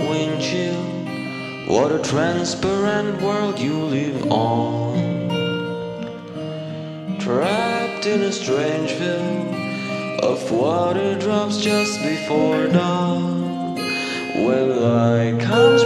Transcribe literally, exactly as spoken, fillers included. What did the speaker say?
windshield. What a transparent world you live on. Trapped in a strange film of water drops just before dawn. When light comes